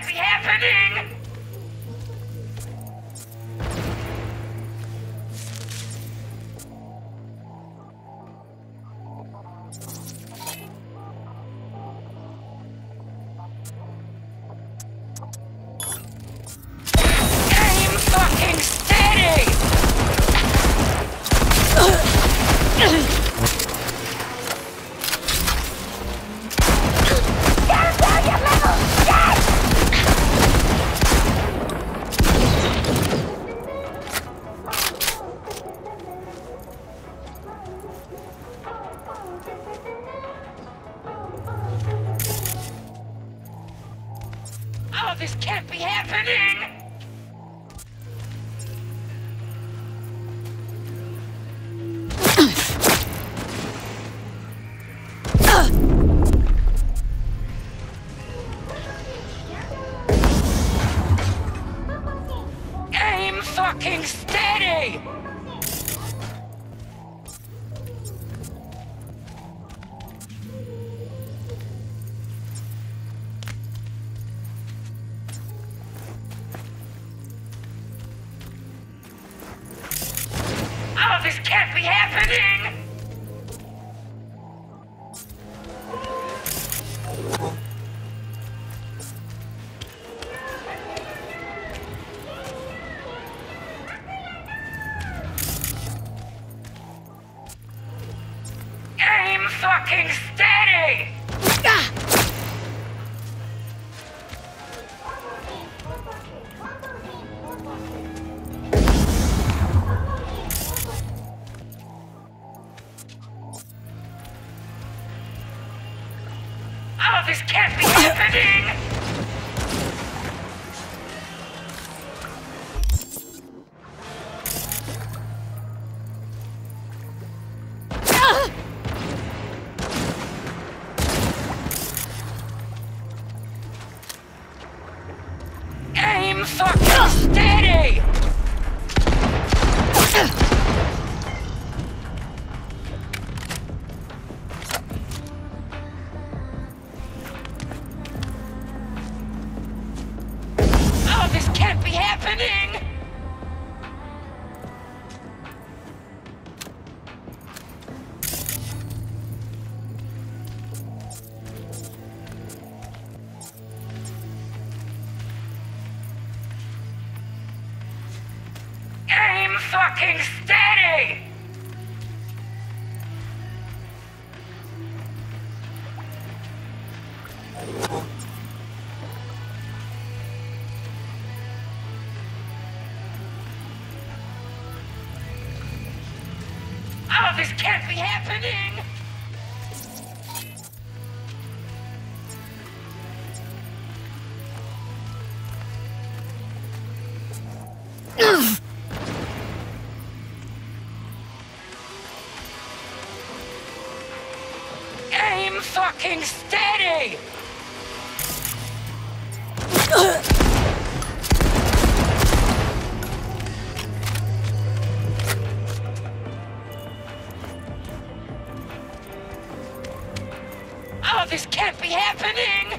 can't be happening! Aim fucking steady! Oh, this can't be happening! Aim fucking steady! Oh, this can't be happening! Aim fucking steady! Oh, this can't be happening! Aim fucking steady! Oh, this can't be happening! Aim fucking steady! Oh, this can't be happening! Aim fucking steady! Oh, this can't be happening!